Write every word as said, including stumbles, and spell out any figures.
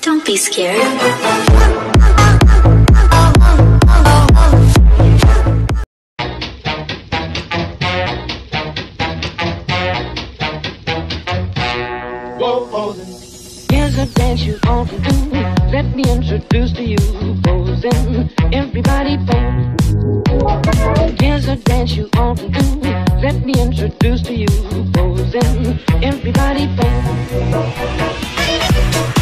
Don't be scared. Here's a dance you ought to do. Let me introduce to you, posing. Everybody pose. Here's a dance you ought to do. Let me introduce to you, posing. Everybody pose.